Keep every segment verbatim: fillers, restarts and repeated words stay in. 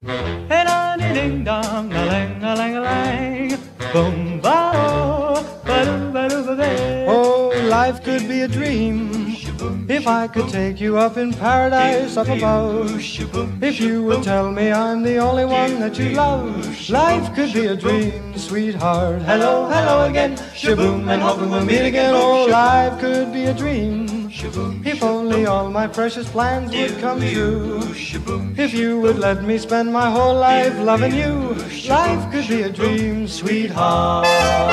Hey, da ding dong, a lang, a lang, a lang, boom, ba ba doo ba doo ba ba. Oh, life could be a dream if I could take you up in paradise up above. If you would tell me I'm the only one that you love. Life could be a dream, sweetheart. Hello, hello again, shaboom, and hoping we'll meet again. Oh, life could be a dream if only all my precious plans would come true. If you would let me spend my whole life loving you. Life could be a dream, sweetheart.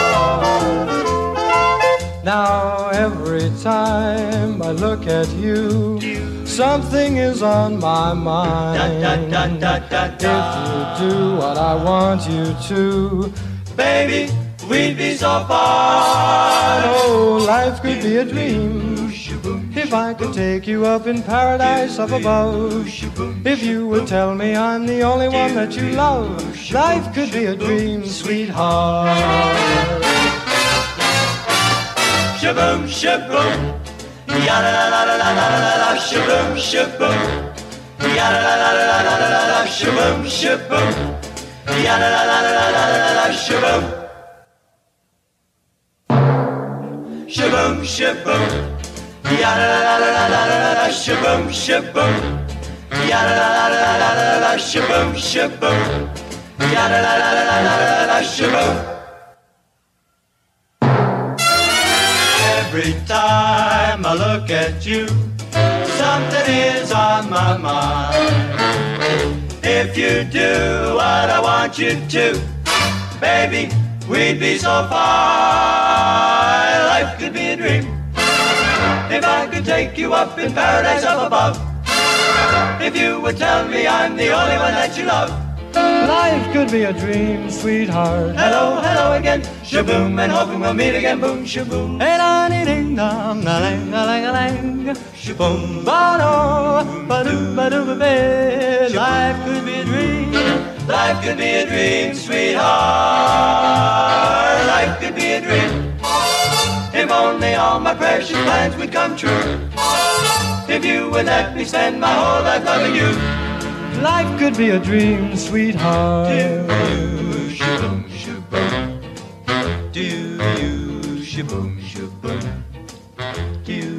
Now every time I look at you, something is on my mind. If you do what I want you to, baby, we'd be so far. Oh, life could be a dream if I could take you up in paradise up above. If you would tell me I'm the only one that you love. Life could be a dream, sweetheart. Shaboom, shaboom, ya la la la la la la la, shaboom, shaboom, ya la la la la la la la, shaboom, shaboom, ya la la la la la la la, shaboom, shaboom, shaboom, ya la la la la la la la, shaboom, shaboom, ya la la la la la la la, shaboom, shaboom, ya la la la la la la la, shaboom. Every time I look at you, something is on my mind. If you do what I want you to, baby, we'd be so far. Life could be a dream if I could take you up in paradise up above. If you would tell me I'm the only one that you love. Life could be a dream, sweetheart. Hello, hello again, shaboom, and hoping we'll meet again, boom, shaboom. Hey, da ding dong, a lang, a lang, a lang, shaboom, ba do, ba doo ba doo ba ba. Life could be a dream. Life could be a dream, sweetheart. Life could be a dream if only all my precious plans would come true. If you would let me spend my whole life loving you. Life could be a dream, sweetheart. Do you shaboom shaboom? Do you shaboom shaboom? Do